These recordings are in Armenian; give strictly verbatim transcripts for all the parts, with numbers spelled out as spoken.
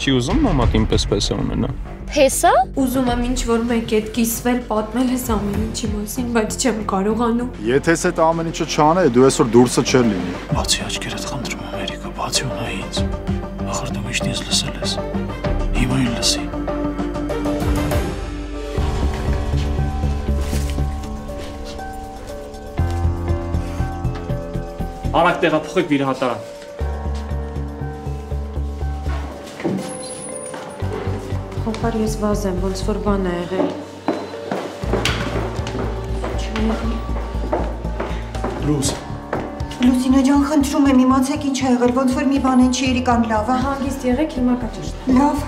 Չի ուզում մամատին պես-պես ունենա։ Հեսա։ Ուզում եմ ինչ-որ մեկ հետ կիսվել, պատմել ես ամեն ինչի մասին, բայց չեմ կարողանում։ Եթե ես այդ ամեն ինչը չանեի, դու այսօր դուրսը չեր լինի։ Բացի աչքերդ խնդրում եմ, Էրիկա, բացի ունա ինձ։ Ախր դու միշտ ինձ լսել ես։ Հիմա էլ լսի։ Արագ տեղափոխեք վիրահատարան։ Խոփար ես վազ եմ, ոնց որ բան է եղել։ Լուս։ Լուսինա ջան, խնդրում եմ, իմացեք ինչ ա եղել, ոնց որ մի բան են չի Էրիկան լավ է։ Հանգիստ եղեք, հիմա կա ճիշտ։ Լավ։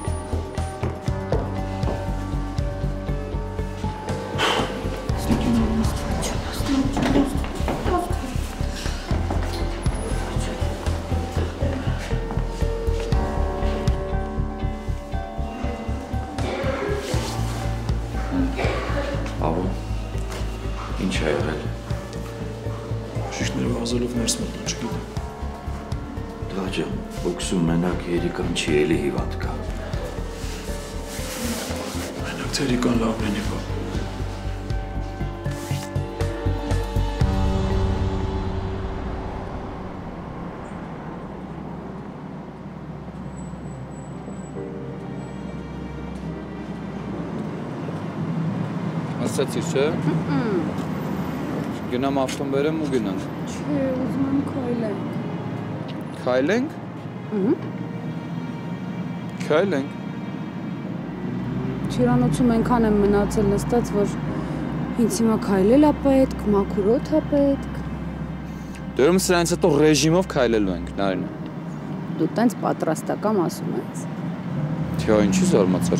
Ինչ ա եղել։ Շիշները վազելով ներս մտնում, չգիտեմ։ Տղա ջան, օքսում մենակ Էրիկան չի, էլի հիվանդ կա։ Մենակ թե Էրիկան լավ լինի բա։ Ասացիր, չէ։ Գնամ ավտոն բերեմ ու գնանք։ Չէ, ուզում եմ քայլենք։ Քայլենք։ Ահա։ Քայլենք։ Չիրանոցում այնքան եմ մնացել նստած, որ ինձ հիմա քայլել ա պետք, մաքուր օդ ա պետք։ Դու ուրեմն սրանից հետո ռեժիմով քայլելու ենք, Նարինա։ Դու տենց պատրաստակամ ասում ես։ Թյա, ինչի զարմացար։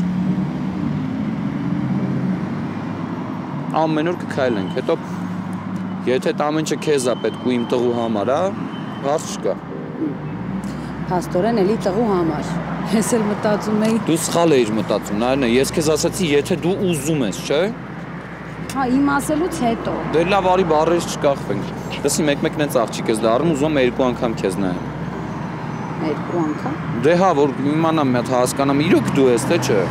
Ամեն օր կքայլենք, հետո եթե այդ ամեն ինչը քեզ ա պետք ու իմ տղու համար, ա, հարց չկա։ Փաստորեն էլի տղու համար։ Ես էլ մտածում էի։ Դու սխալ էիր մտածում, Նարինա, ես քեզ ասացի, եթե դու ուզում ես, չէ։ Հա, իմ ասելուց հետո։ Դե լավ, արի բառերից չկախվենք։ Տեսի, մեկ-մեկ նենց աղջիկ ես դառնում, ուզում եմ երկու անգամ քեզ նայեմ։ Երկու անգամ։ Դե հա, որ իմանամ, մի հատ հասկանամ, իրոք դու ես, թե չէ։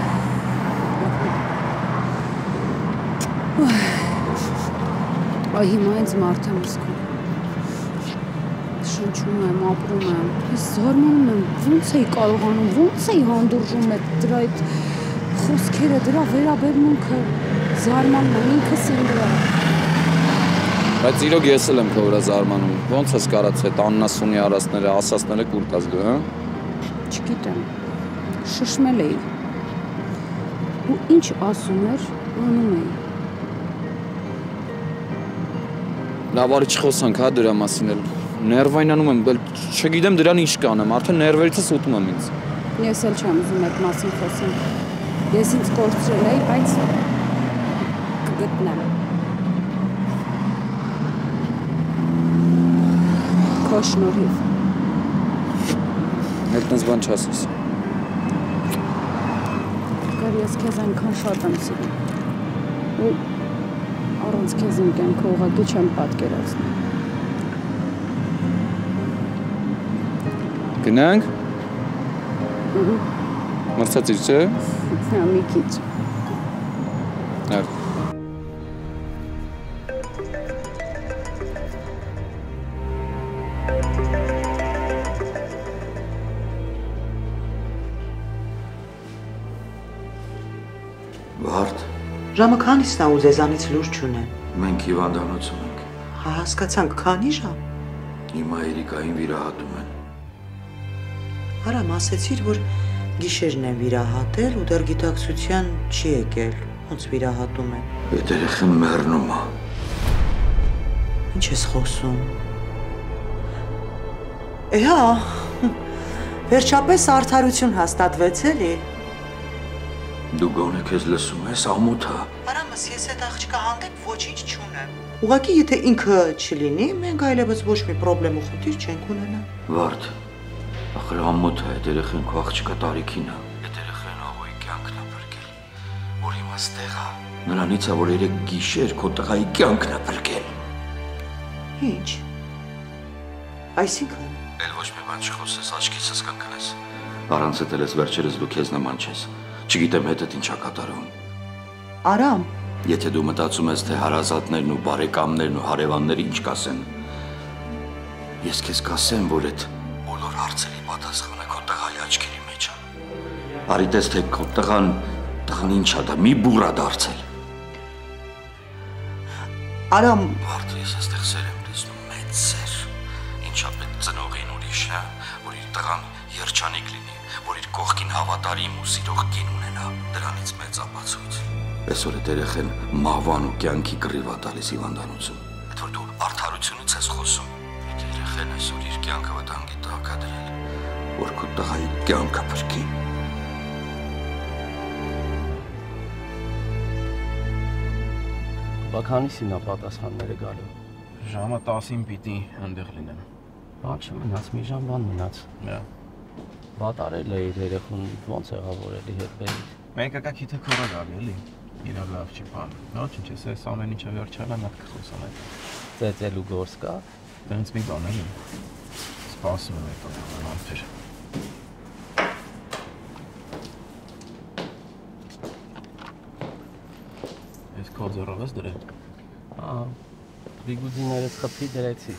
Այ հիմա ինձ մարդ եմ զգում։ Շնչում եմ, ապրում եմ, ես զարմանում եմ, ոնց էի կարողանում, ոնց էի հանդուրժում այդ դրա այդ խոսքերը, դրա վերաբերմունքը, զարմանում եմ, ինքս եմ դրա։ Բայց իրոք ես էլ եմ քո վրա զարմանում, ոնց ես կարած այդ աննասունի արասները, ասասները կուր տաս դու, հա։ Չգիտեմ, շշմել էի։ Ու ինչ ասում էր, անում էի։ Լավ, արի չխոսանք, հա, դրա մասին էլ։ Ներվայնանում եմ, բել չգիտեմ դրան ինչ կանեմ, արդեն ներվերիցս ուտում եմ ինձ։ Ես էլ չեմ ուզում այդ մասին խոսեմ։ Ես ինձ կորցրել էի, բայց կգտնեմ։ Քո շնորհիվ։ Էլ տենց բան չասես։ Կար ես քեզ այնքան շատ եմ սիրում։ Ու առանց քեզ իմ կյանքը ուղղակի չեմ պատկերացնում։ Գնանք։ Ահա։ Մրցածիր, չէ։ Հա, մի քիչ։ Այո։ Վարդ։ Ժամը քանիսն ա ու ձեզանից լուր չունեմ։ Մենք հիվանդանոցում ենք։ Հա, հասկացանք, քանի ժամ։ Հիմա Էրիկային վիրահատում են։ Արամ, ասեցիր, որ գիշերն են վիրահատել ու դեռ գիտակցության չի եկել, ոնց վիրահատում են։ Այդ երեխան մեռնում ա։ Ինչ ես խոսում։ Է հա, վերջապես արդարություն հաստատվեց էլի։ Դու գոնե քեզ լսում ես, ամոթ ա։ Արամս, ես այդ աղջիկը հանդեպ ոչինչ չունեմ։ Ուղղակի եթե ինքը չլինի, մենք այլևս ոչ մի պրոբլեմ ու խնդիր չենք ունենա։ Վարդ, ախր ամոթ ա, այդ երեխան քո աղջկա տարիքին ա։ Այդ երեխան աղոյի կյանքն ա փրկել։ Որ հիմա ստեղ ա։ Նրանից ա, որ երեք գիշեր քո տղայի կյանքն ա փրկել։ Ինչ։ Այսինքն։ Էլ ոչ մի բան չխոսես, աչքիցս կընկնես։ Առանց էլ ես վերջերս դու քեզ նման չես։ Չգիտեմ հետդ ինչա կատարում։ Արամ, Եթե դու մտածում ես, թե հարազատներն ու բարեկամներն ու հարևանները ինչ կասեն, ես քեզ կասեմ, որ այդ բոլոր հարցերի պատասխանը քո տղայի աչքերի մեջ է։ Արի տես, թե քո տղան, տղան ինչա դա, մի բուռ է դարձել։ Արամ, Բարդ ես այստեղ սեր եմ լսնում, մեծ սեր։ Ինչա պետք ծնողին ուրիշ, հա, որ իր տղան երջանիկ լինի, որ իր կողքին հավատարիմ ու սիրող կին ունենա, դրանից մեծ ապացույց։ Այսօր այդ երեխեն մահվան ու կյանքի կռիվ ա տալիս հիվանդանոցում։ Այդ որ դու արդարությունից ես խոսում։ Այդ երեխեն այսօր իր կյանքը վտանգի տակ ա դրել, որ քո տղայի կյանքը փրկի։ Բաքանիսին է պատասխանները գալու։ Ժամը տասին պիտի այնտեղ լինեմ։ Բան չմնաց, մի ժամ բան մնաց։ Հա։ Վատարել է իր երեխուն ոնց եղավ որ էլի հետ բերից։ Մենք ակա քիթը քորա գալի էլի։ Իրա լավ չի բան։ Ոչինչ, ես ամեն ինչը վերջալա մատ կխոսամ այդ։ Ծեծելու գործ կա։ Դրանց մի բան էլի։ Սպասում եմ այդ անձեր։ Ես քո ձեռով ես դրել։ Ահա։ Բիգուդիներս խփի դրեցի։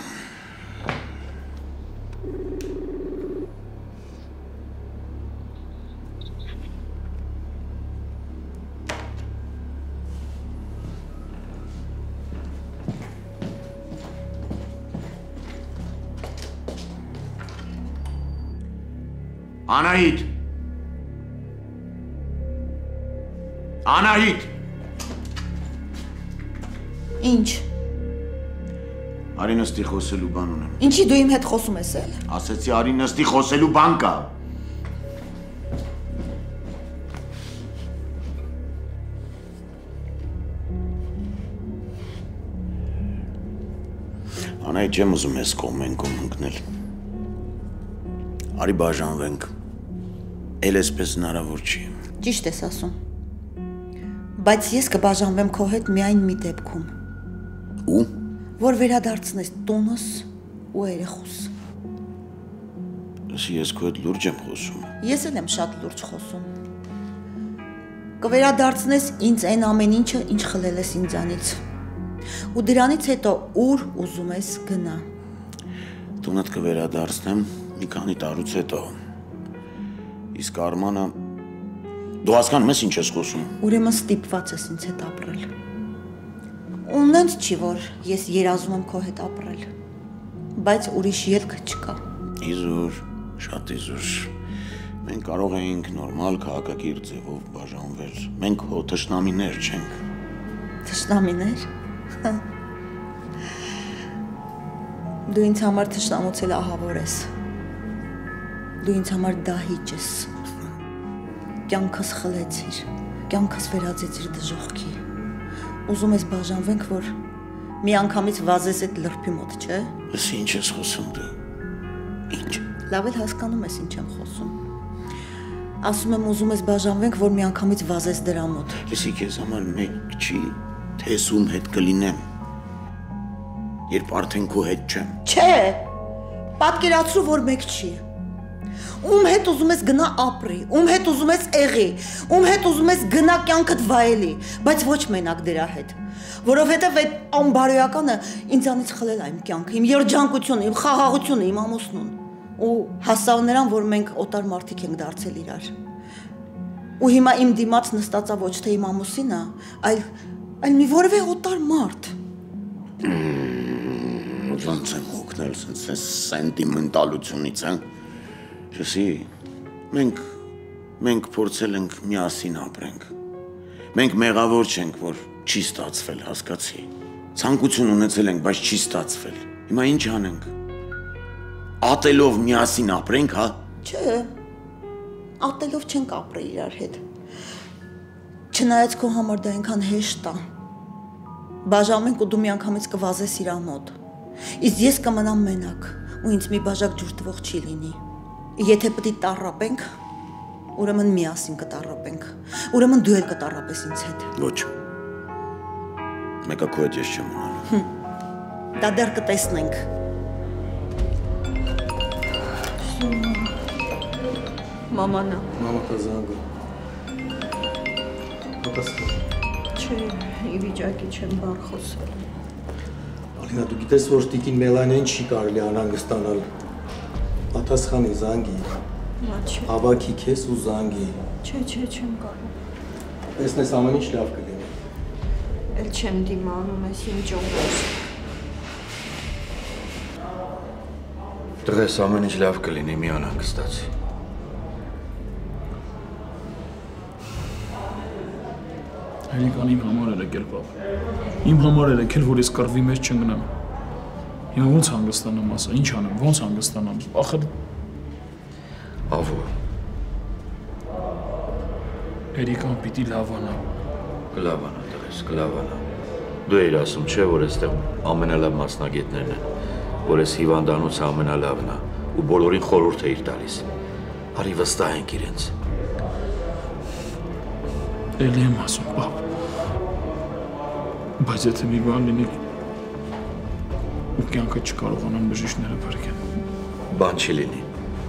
Անահիտ Անահիտ Ինչ Արի նստի խոսելու բան ունեմ Ինչի դու իմ հետ խոսում ես էլ Ասեցի արի նստի խոսելու բան կա Անահիտ չեմ ուզում ես կողմեն կողմ ընկնել Արի բաժանվենք Էլ էսպես հնարավոր չի Ճիշտ ես ասում Բայց ես կբաժանվեմ քո հետ միայն մի դեպքում Ու Որ վերադարձնես տունս ու երեխուս Ես ես քո հետ լուրջ եմ խոսում Ես էլ եմ շատ լուրջ խոսում Կվերադարձնես ինձ այն ամեն ինչը ինչ խլել ես ինձանից Ու դրանից հետո ուր ուզում ես գնա Տունդ կվերադարձնեմ մի քանի տարուց հետո Իսկ Արմանը Դու հասկանում ես ինչ ես խոսում Ուրեմն ստիպված ես ինձ հետ ապրել Ու նենց չի որ ես երազում եմ քո հետ ապրել Բայց ուրիշ ելք չկա Իզուր, շատ իզուր Մենք կարող էինք նորմալ քաղաքակիրթ ձևով բաժանվել Մենք հո թշնամիներ չենք Թշնամիներ Դու ինձ համար թշնամուցել ահավոր ես Դու ինձ համար դահիճ ես Կյանքս խլեցիր Կյանքս վերածեցիր դժոխքի Ուզում ես բաժանվենք, որ մի անգամից վազես այդ լրբի մոտ, չէ? Ես ինչ ես խոսում դու Ինչ Լավ էլ հասկանում ես ինչ եմ խոսում Ասում եմ ուզում ես բաժանվենք, որ մի անգամից վազես դրա մոտ Լսի քեզ համար մեկ չի Թե ես ում հետ կլինեմ Երբ արդեն քո հետ չեմ Չէ Պատկերացրու, որ մեկ չի Ում հետ ուզում ես գնա ապրի, ում հետ ուզում ես եղի, ում հետ ուզում ես գնա կյանքդ վայելի, բայց ոչ մենակ դրա հետ, որովհետև այդ անբարոյականը ինձանից խլել է իմ կյանքը, իմ երջանկությունը, իմ խաղաղությունը, իմ ամուսնուն, ու հասավ նրան, որ մենք օտար մարդիկ ենք դարձել իրար, ու հիմա իմ դիմաց նստածա ոչ թե իմ ամուսինը, այլ, այլ մի որևէ օտար մարդ, Ոնց եմ օգնել սենց սենտիմենտալությունից, հա? Չսի, մենք, մենք փորձել ենք միասին ապրենք, մենք մեղավոր չենք, որ չի ստացվել, հասկացի, ցանկություն ունեցել ենք, բայց չի ստացվել, հիմա ինչ անենք, ատելով միասին ապրենք, հա? Չէ, ատելով չենք ապրել իրար հետ, չնայած քո համար դա այնքան հեշտ է, բաժանվենք ու դու մի անգամից կվազես իրա մոտ, իսկ ես կմնամ մենակ, ու ինձ մի բաժակ ջուր տվող չի լինի, Եթե պետք է տառապենք, ուրեմն միասին կտառապենք, ուրեմն դու էլ կտառապես ինձ հետ։ Ոչ, մեկը քո հետ ես չեմ ունենալու։ Դա դեռ կտեսնենք։ Մամանա։ Մամա կա զանգը։ Պատասխան։ Չէ, ի վիճակի չեմ բառ խոսել։ Ալինա, դու գիտես, որ տիկին Մելանեն չի կարելի անհանգստանալ։ Պատասխանի զանգի։ Մա չէ։ Հավաքի քեզ ու զանգի։ Չէ, չէ, չեմ կարող։ Տեսնես ամեն ինչ լավ կլինի։ Էլ չեմ դիմանում, ես ինչ օգնես։ Տղես ամեն ինչ լավ կլինի, մի անհանգստացի։ Հայնիկան իմ համար էր եկել, պապ։ Իմ համար էր եկել, որ ես կռվի մեջ չընկնեմ։ Հիմա ոնց հանգստանամ ասա, ինչ անեմ, ոնց հանգստանամ, ախր… Ավո։ Երիկան պիտի լավանա։ Կլավանա, տղես, կլավանա։ Դու էիր ասում, չէ, որ այստեղ ամենալավ մասնագետներն են, որ այս հիվանդանոցը ամենալավն է, ու բոլորին խորհուրդ էիր տալիս։ Արի վստահենք իրենց։ Էլի եմ ասում, պապ։ Բայց եթե մի բան լինի, ու կյանքը չկարողանան բժիշկները փրկեն։ Բան չի լինի։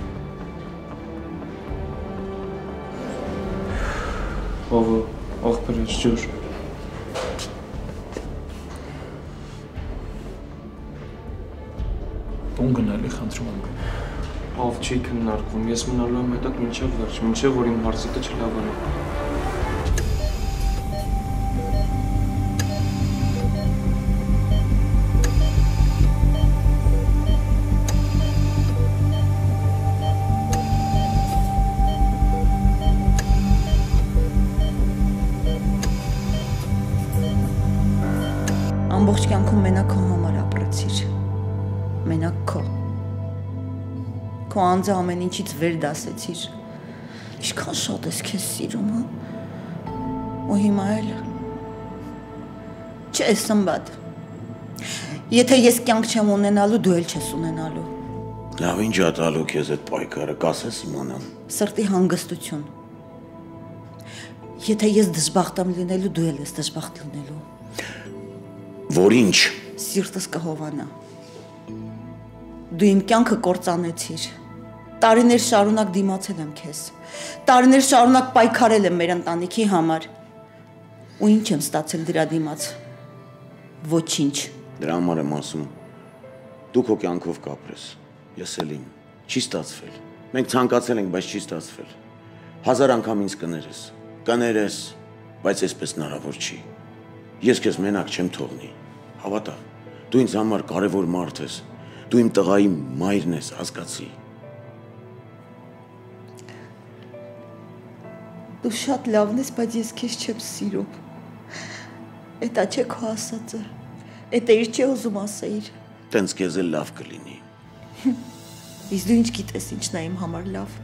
Ովը, աղբերս ջուր։ Տուն գնալի խնդրում եմ։ Ով չի քննարկվում, ես մնալու եմ հետակ մինչև վերջ, մինչև որ իմ հարցիկը չլավանա։ Ամբողջ կյանքում մենակ քո համար ապրեցիր, մենակ քո, քո անձը ամեն ինչից վեր դասեցիր, ինչքան շատ ես քեզ սիրում, հա, ու հիմա էլ, չէ Սմբատ, եթե ես կյանք չեմ ունենալու, դու էլ չես ունենալու։ Լավ ինչ ա տալու քեզ այդ պայքարը, կասես իմանամ։ Սրտի հանգստություն, եթե ես դժբախտ եմ լինելու, դու էլ ես դժբախտ լինելու։ Որ ինչ։ Սիրտս կհովանա։ Դու իմ կյանքը կործանեցիր։ Տարիներ շարունակ դիմացել եմ քեզ։ Տարիներ շարունակ պայքարել եմ մեր ընտանիքի համար։ Ու ինչ եմ ստացել դրա դիմաց։ Ոչինչ։ Դրա համար եմ ասում։ Դու քո կյանքով կապրես։ Ես էլ իմ։ Չի ստացվել։ Մենք ցանկացել ենք, բայց չի ստացվել։ Հազար անգամ ինձ կներես։ Կներես, բայց այսպես հնարավոր չի։ Ես քեզ մենակ չեմ թողնի։ Հավատա, դու ինձ համար կարևոր մարդ ես, դու իմ տղայի մայրն ես, հասկացի։ Դու շատ լավն ես, բայց ես քեզ չեմ սիրում։ Էտա չէ քո ասածը, էտա իր չէ ուզում ասեիր։ Տենց քեզ էլ լավ կլինի։ Իսկ դու ինչ գիտես ինչն է իմ համար լավ։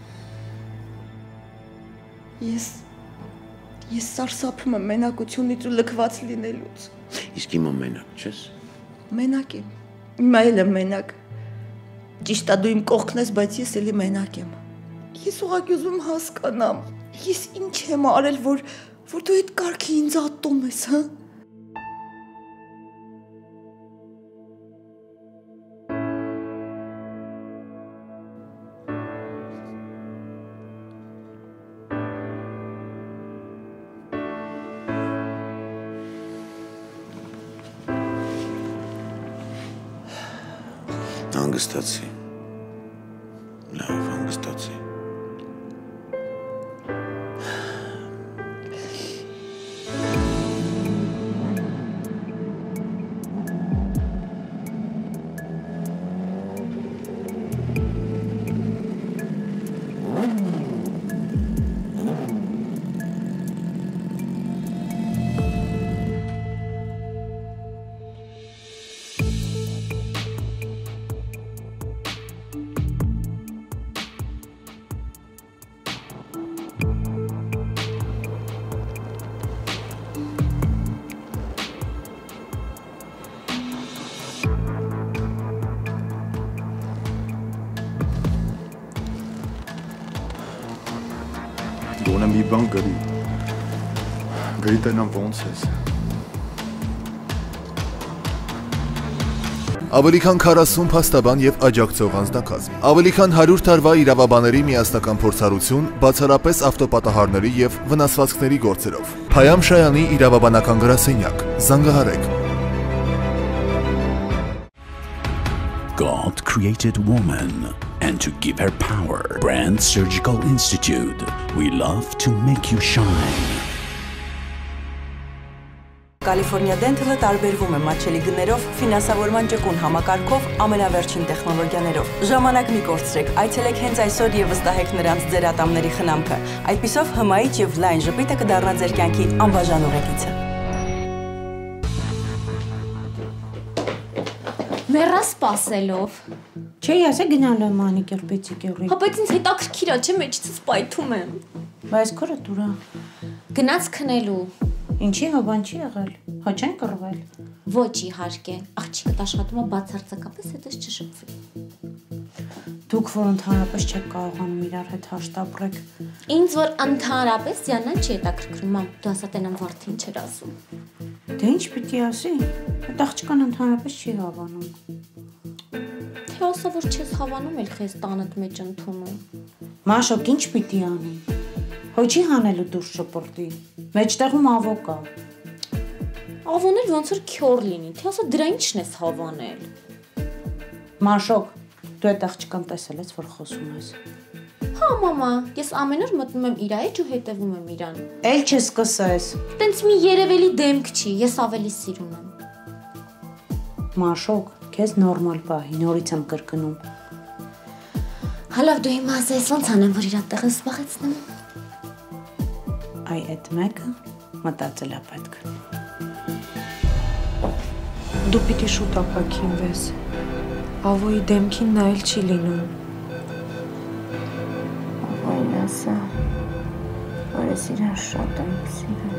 Ես Ես սարսափում եմ մենակությունից ու լքված լինելուց։ Իսկ հիմա մենակ չես։ Մենակ եմ։ Հիմա էլ եմ մենակ։ Ճիշտ է դու իմ կողքն ես, բայց ես էլի մենակ եմ։ Ես ուղղակի ուզում եմ հասկանամ։ Ես ինչ եմ արել, որ որ դու այդ կարգի ինձ ատում ես, հա։ Հանգստացի։ Լավ, հանգստացի։ Գոնե մի բան գրի։ Գրի տենամ ոնց ես։ Ավելի քան քառասուն փաստաբան եւ աջակցող անձնակազմ, ավելի քան հարյուր տարվա իրավաբանների միասնական փորձառություն, բացառապես ավտոպատահարների եւ վնասվածքների գործերով։ Փայամ Շայանի իրավաբանական գրասենյակ, զանգահարեք։ God created woman, and to give her power, Brand Surgical Institute, we love to make you shine. Կալիֆորնիա Dental-ը տարբերվում է մատչելի գներով, ֆինանսավորման ճկուն համակարգով, ամենավերջին տեխնոլոգիաներով։ Ժամանակ մի կորցրեք, այցելեք հենց այսօր եւ վստահեք նրանց ձեր ատամների խնամքը։ Այդպիսով հմայիչ եւ լայն ժպիտը կդառնա ձեր կյանքի անբաժան ուղեկիցը։ Մեռա սպասելով։ Չէի ասե գնալու եմ մանիկյուր պեցիկյուրի։ Հա բայց ինձ հետաքրքիր է, չէ՞ մեջից սպայթում եմ։ Բայց քորը դուրա։ Գնաց քնելու։ Ինչի՞ հա բան չի եղել։ Հա չեն կռվել։ Ոչ իհարկե, աղջիկդ աշխատում է բացարձակապես հետս չշփվի։ Դուք որ ընդհանրապես չեք կարողանում իրար հետ հաշտ ապրեք։ Ինձ որ ընդհանրապես Դիանան չի հետաքրքրում, մամ, դու ասա տենամ վարդին չեր ասում։ Դե ինչ պիտի ասի։ Այդ աղջկան ընդհանրապես չի հավանում։ Թե ասա որ չես հավանում, էլ քեզ տանդ մեջ ընդունում։ Մաշոկ ինչ պիտի անի։ Հո չի հանելու դուրս շպրտի։ Մեջտեղում ավո կա։ Ավոնել ոնց որ քյոր լինի, թե ասա դրա ինչն ես հավանել։ Մաշոկ, դու այդ աղջկան տեսել ես, որ խոսում ես։ Հա, մամա, ես ամեն օր մտնում եմ իր մեջ ու հետևում եմ իրան։ Էլ չսկսես։ Տենց մի երևելի դեմք չի, ես ավելի սիրուն եմ։ Մաշոկ, քեզ նորմալ պահի, նորից եմ կրկնում։ Հալավ դու հիմա ասես ոնց անեմ, որ իր տեղը սպաղեցնեմ։ Այ այդ մեկը մտածել է պետք։ Դու պիտի շուտ ապակինվես։ Ավոյի դեմքին նայել չի լինում։ Ավոյն ասա, որ ես իրան շատ եմ սիրում։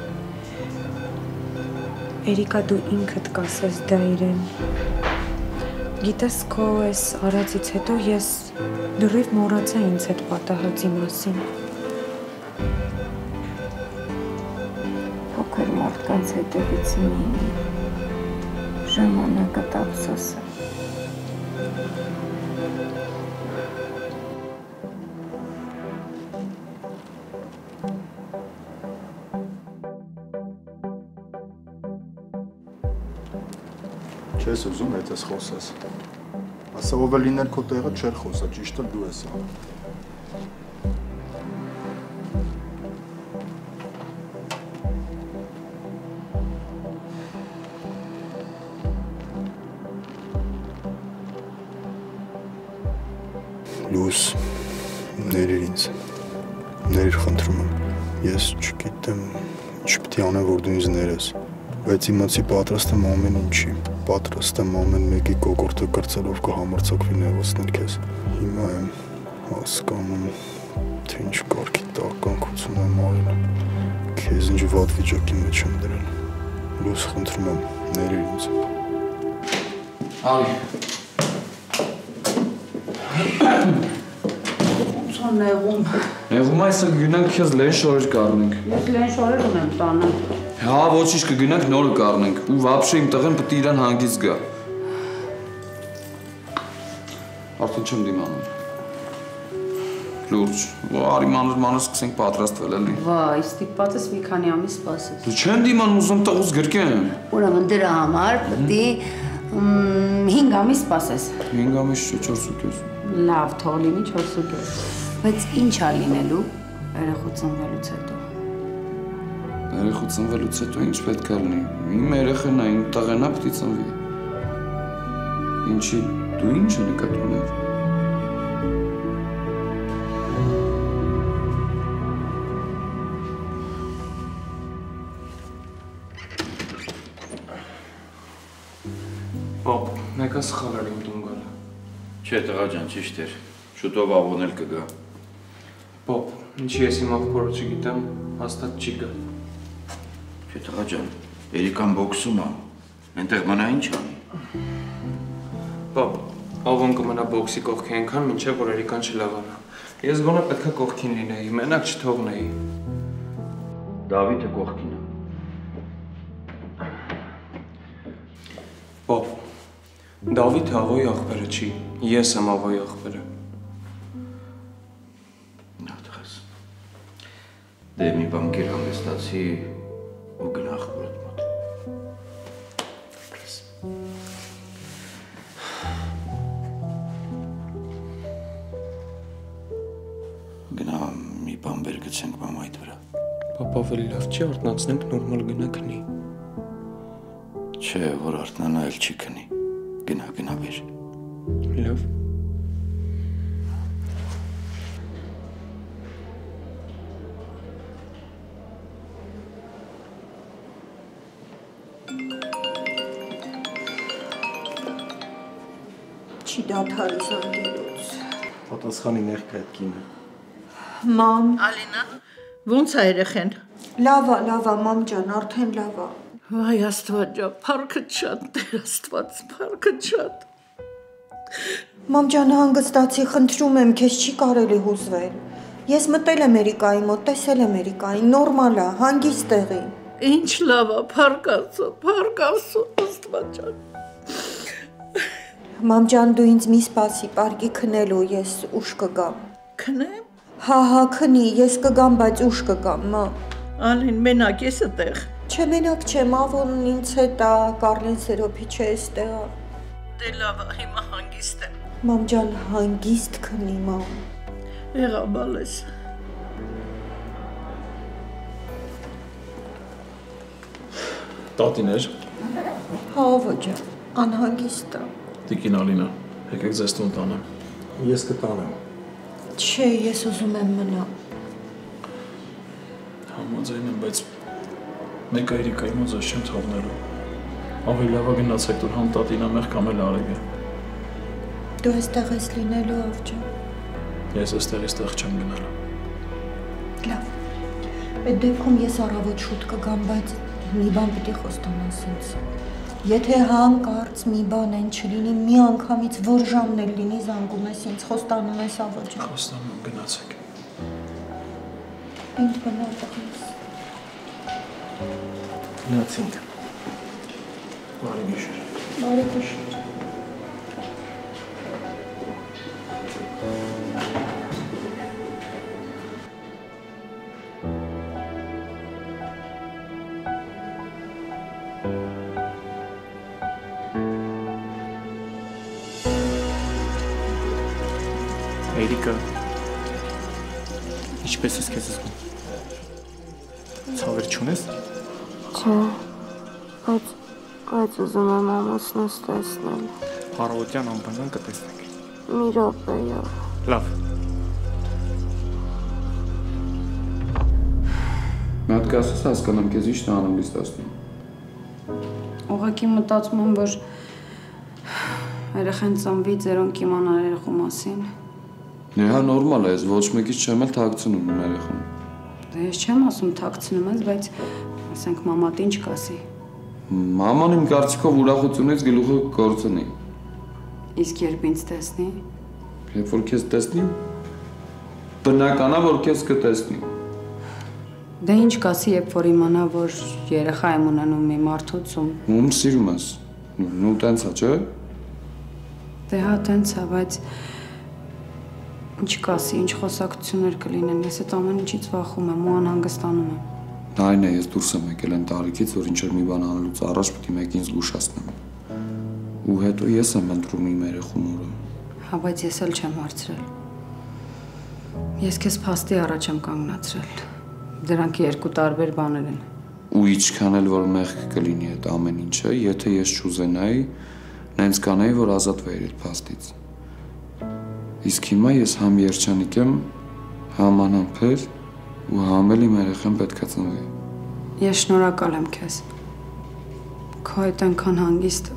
Էրիկա դու ինքդ կասես դա իրեն։ Գիտես քո այս արածից հետո ես լրիվ մոռացա ինձ հետ պատահածի մասին։ Փոքր մարդկանց հետևից մի ժամանակը տապսոսը։ Չես ուզում հետ ես խոսես։ Ասա ով է լիներ քո տեղը չեր խոսա, ճիշտ էլ դու ես։ Լուս, ներիր ինձ, ներիր խնդրում եմ, ես չգիտեմ, ինչ պիտի անեմ, որ դու ինձ ներես, բայց իմացի պատրաստ եմ ամեն ինչի, պատրաստ եմ ամեն մեկի կոկորտը կրծելով կհամարձակվի նեղացնել քեզ, հիմա եմ հասկանում, թե ինչ կարգի տականքություն եմ արել, քեզ ինչ վատ վիճակի մեջ եմ դրել, լուս խնդրում եմ, ներիր ինձ։ Արի։ Նեղում։ Նեղում այսը կգնանք քեզ լեն շորեր կառնենք։ Ես լեն շորեր ունեմ տանը։ Հա, ոչինչ կգնանք նորը կառնենք ու վաբշե իմ տղեն պետք է իրան հանգից գա։ Արդեն չեմ դիմանում։ Լուրջ, արի մանր մանր սկսենք պատրաստվել էլի։ Վայ, ստիպված ես մի քանի ամիս սպասես։ Դու չեմ դիմանում, ուզում տղուս գրկեմ։ Ուրեմն դրա համար պետք է հինգ ամիս սպասես։ հինգ ամիս չէ, չորս ու կես։ Լավ, թող լինի չորս ու կես։ Բայց ինչ ա լինելու երեխու ծնվելուց հետո։ Երեխու ծնվելուց հետո ինչ պետք է լինի։ Իմ երեխան է, իմ տղեն է պետք է ծնվի։ Ինչի, դու ինչ է նկատում ես։ Պապ, մեկը սխալ էր իմ տուն գալը։ Չէ, տղա ջան, ճիշտ էր։ Շուտով ավոնել կգա։ Պապ, ինչի ես իմ աղբորը չգիտեմ, հաստատ չի գա։ Չէ, տղա ջան, Էրիկան բոքսում է, այնտեղ մնա ինչ անի։ Պապ, ավոն կմնա բոքսի կողքի այնքան, մինչև որ Էրիկան չլավանա։ Ես գոնե պետք է կողքին լինեի, մենակ չթողնեի։ Դավիթը կողքին է։ Պապ, Դավիթը ավոյի աղբերը չի, ես եմ ավոյի աղբերը։ Դե մի բան գիր հանգստացի ու գնա աղբորդ մոտ։ Պլիս։ Գնա մի բան բեր գցենք մամ այդ վրա։ Պապա ավելի լավ չի արթնացնենք նորմալ գնա քնի։ Չէ, որ արթնանա էլ չի քնի։ Գնա, գնա բեր։ Լավ։ Չի դադարի զանգելուց։ Պատասխանի ներք այդ կինը։ Մամ։ Ալինա, ո՞նց է երեխեն։ Լավ է, լավ է, մամ ջան, արդեն լավ է։ Վայ Աստված ջան, փառքը շատ, Տեր Աստված, փառքը շատ։ Մամ ջան, հանգստացի, խնդրում եմ, քեզ չի կարելի հուզվել։ Ես մտել եմ Ամերիկայի մոտ, տեսել եմ Ամերիկային, նորմալ է, հանգիստ տեղի։ Ինչ լավ է, փառք Աստծո, փառք Աստծո, Աստված ջան։ Մամ ջան, դու ինձ մի սպասի, պարկի քնելու, ես ուշ կգամ։ Քնեմ։ Հա, հա, քնի, ես կգամ, բայց ուշ կգամ, մամ։ Ալին, մենակ ես այդտեղ։ Չէ, մենակ չեմ, ավոն ինձ հետ է, Կարլեն Սերոփիչը էստեղ է։ Դե լավ է, հիմա հանգիստ եմ։ Մամ ջան, հանգիստ քնի, մամ։ Եղաբալ ես։ Տատիներ։ Հա, ավո ջան, անհանգիստ է։ Տիկին Ալինա, եկեք ձեզ տուն տանեմ։ Ես կտանեմ։ Չէ, ես ուզում եմ մնա։ Համաձայն եմ, բայց մեկ այրիկայի մոտ ձեզ չեմ թողնելու։ Ավելի լավ է գնացեք դուր համ տատինա մեղ կամ էլ արևը։ Դու այստեղ ես լինելու, ավ ջան։ Ես այստեղ այստեղ չեմ գնալու։ Լավ։ Այդ դեպքում ես առավոտ շուտ կգամ, բայց մի բան պիտի խոստանաս ինձ։ Եթե հանկարծ մի բան են չլինի, մի անգամից որ ժամն էլ լինի, զանգում ես ինձ, խոստանում ես, ավ ջան։ Խոստանում եմ, գնացեք։ Ինձ բնալ տղիս։ Գնացինք։ Բարի գիշեր։ Բարի գիշեր։ Էրիկա, ինչպես ես քեզ զգում։ Ցավեր չունես։ Չէ, բայց բայց ուզում եմ ամուսնուս տեսնել։ Առավոտյան անբնան կտեսնենք։ Մի րոպեով։ Լավ։ Մի հատ կասես հասկանամ քեզ ի՞նչն է անհանգստացնում։ Ուղղակի մտածում եմ, որ երեխան ծնվի, ձերոնք իմանան երեխու մասին։ Նեհա նորմալ է, ես ոչ մեկից չեմ էլ թաքցնում իմ երեխան։ Դե ես չեմ ասում թաքցնում ես, բայց ասենք մամատ ինչ կասի։ Մաման իմ կարծիքով ուրախությունից գլուխը կորցնի։ Իսկ երբ ինձ տեսնի։ Երբ որ քեզ տեսնի, բնական է, որ քեզ կտեսնի։ Դե ինչ կասի, երբ որ իմանա, որ երեխա եմ ունենում մի մարդուց ու ում սիրում ես։ Նու տենց է, չէ՞։ Դե հա տենց է, բայց ինչ կասի, ինչ խոսակցություններ կլինեն, ես այդ ամեն ինչից վախում եմ ու անհանգստանում եմ։ Այն է, ես դուրս եմ եկել այն տարիքից, որ ինչ-որ մի բան անելուց առաջ պետք է մեկին զգուշացնեմ։ Ու հետո ես եմ ընտրում իմ երեխու մորը։ Հա, բայց ես էլ չեմ հարցրել։ Ես քեզ փաստի առաջ եմ կանգնացրել։ Դրանք երկու տարբեր բաներ են։ Ու ինչքան էլ որ մեղք կլինի այդ ամեն ինչը, եթե ես չուզենայի, նենց կանեի, որ ազատվեի այդ փաստից։ Իսկ հիմա ես համ երջանիկ եմ, համ անամփեր ու համ էլ իմ երեխան պետք է ծնվի։ Ես շնորհակալ եմ քեզ։ Քո այդ այնքան հանգիստը։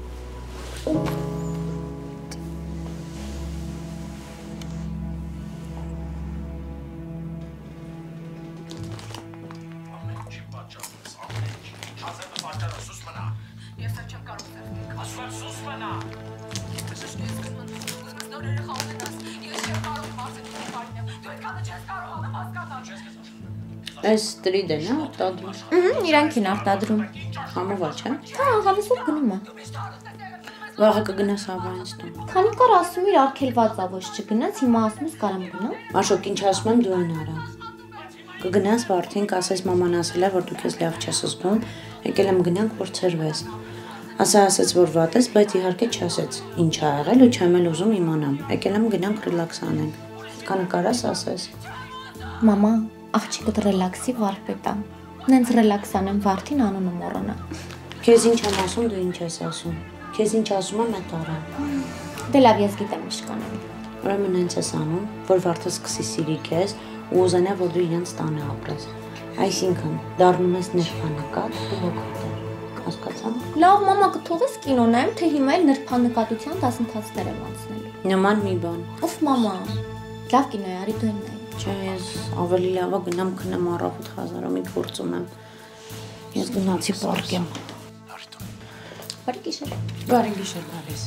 Այս տրիդն է արտադրում։ Իրանք են արտադրում։ Համովա չէ։ Հա, հավեսով գնում է։ Վաղը կգնաս Ավանից տուն։ Քանի կար ասում իր արգելված ա ոչ չգնաց, հիմա ասում ես կարամ գնամ։ Աշոկ ինչ ասում եմ դու այն արա։ Կգնաս Վարդին, կասես մաման ասել է որ դու քեզ լավ չես զգում, եկել եմ գնանք որ ցրվես։ Ասա ասեց որ վատ ես, բայց իհարկե չասեց ինչ ա եղել ու չեմ էլ ուզում իմանամ։ Եկել եմ գնանք ռելաքս անենք։ Այդքանը կարաս ասես։ Մամա, աղջիկդ ռելաքսի վարպետ ա։ Նենց ռելաքս անեմ Վարդին անունը մոռանա։ Քեզ ինչ եմ ասում, դու ինչ ես ասում։ Քեզ ինչ ասում եմ այդ արա։ Դե լավ ես գիտեմ ինչ կանեմ։ Ուրեմն հենց ես անում, որ Վարդը սկսի սիրի քեզ ու ուզենա որ դու իրենց տանը ապրես։ Այսինքն դառնում ես նրբանկատ ու հոգատար։ Հասկացա՞մ։ Լավ, մամա, կթողես կինո նայեմ, թե հիմա էլ նրբանկատության դասընթացներ եմ անցնելու։ Նման մի բան։ Ով մամա։ Լավ կինո է, արի դու եմ նայ։ Չէ, ես ավելի լավ է գնամ քնեմ առավոտ խազարամի գործ ունեմ։ Ես գնացի պարկեմ։ Բարի գիշեր։ Բարի գիշեր, գալիս։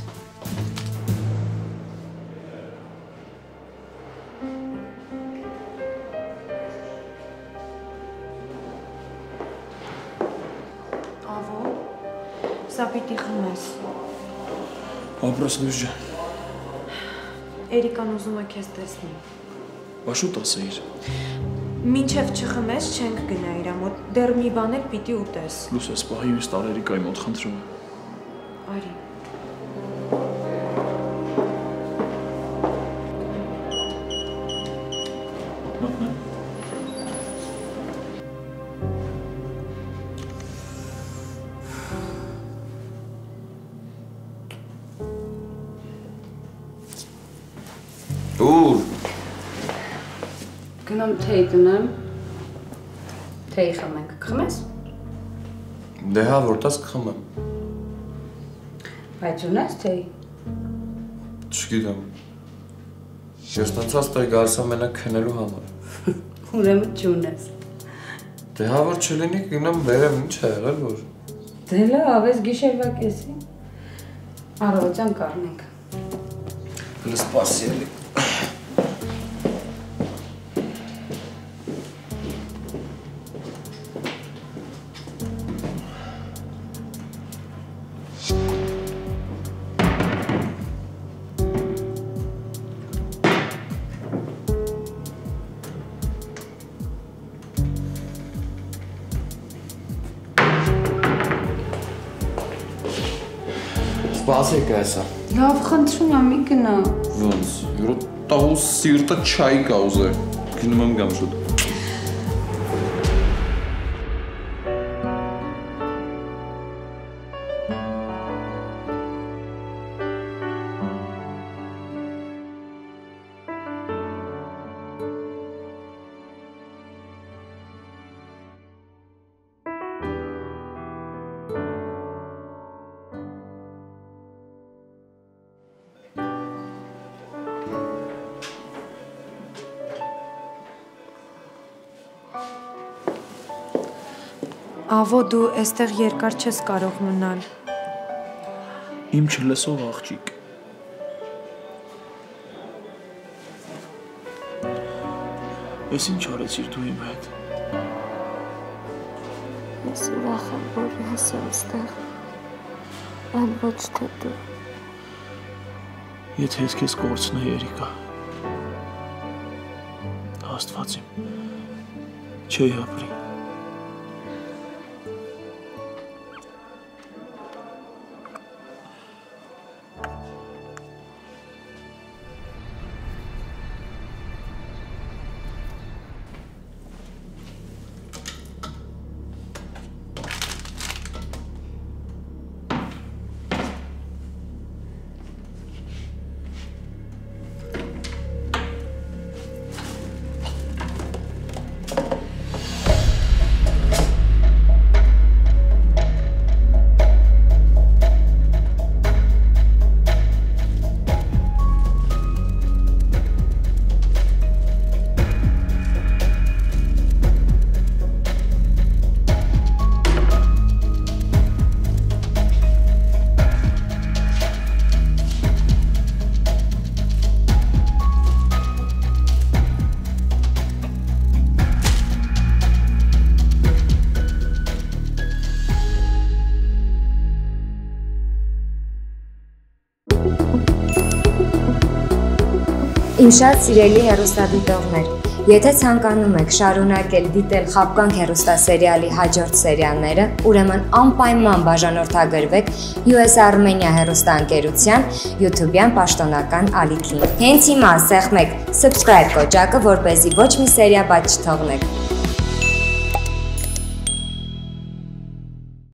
Ավո, սա պիտի խմես։ Ապրես լույս ջան։ Էրիկան ուզում է քեզ տեսնի։ Բաշուտ ասեիր։ Մինչև չխմես չենք գնա իրա մոտ, դեռ մի բան էլ պիտի ուտես։ Լույս ես պահի ինձ տար Էրիկայի մոտ խնդրում եմ։ Արի։ Մատնեմ։ Ուր։ Գնամ թեյ տնեմ։ Թեյ խմենք, կխմես։ Դե հա, որտես կխմեմ։ Բայց ունես թեյ։ Չգիտեմ։ Ես տանցած տեղ գալիս եմ մենակ քնելու համար։ Ուրեմն չունես։ Դե հա, որ չլինի գնամ բերեմ, ինչ է եղել որ։ Դե լավ, ես գիշերվա կեսի։ Առավոտյան կառնենք։ Հələ սպասի էլի։ Սպասեք այսա։ Լավ, խնդրում եմ, մի գնա։ Ոնց, յուրը տաղու սիրտը չայի կա ուզեր։ Գնում եմ գամ շուտ։ Ավո, դու այստեղ երկար չես կարող մնալ։ Իմ չլսող աղջիկ։ Ես ինչ արեցիր դու իմ հետ։ Ես ուրախ եմ, որ ես եմ այստեղ, այլ ոչ թե դու։ Եթե ես քեզ կորցնեի, Էրիկա, Աստված իմ, չէի ապրի։ Իմ շատ սիրելի հեռուստադիտողներ, եթե ցանկանում եք շարունակել դիտել Խապկանք հեռուստասերիալի հաջորդ սերիալները, ուրեմն անպայման բաժանորդագրվեք յու էս Armenia հեռուստաընկերության YouTube-յան պաշտոնական ալիքին։ Հենց հիմա սեղմեք subscribe կոճակը, որպեսզի ոչ մի սերիա բաց չթողնեք։